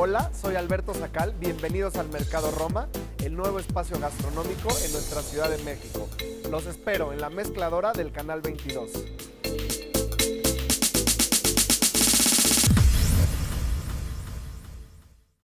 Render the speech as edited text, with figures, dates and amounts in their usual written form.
Hola, soy Alberto Sacal, bienvenidos al Mercado Roma, el nuevo espacio gastronómico en nuestra Ciudad de México. Los espero en la mezcladora del Canal 22.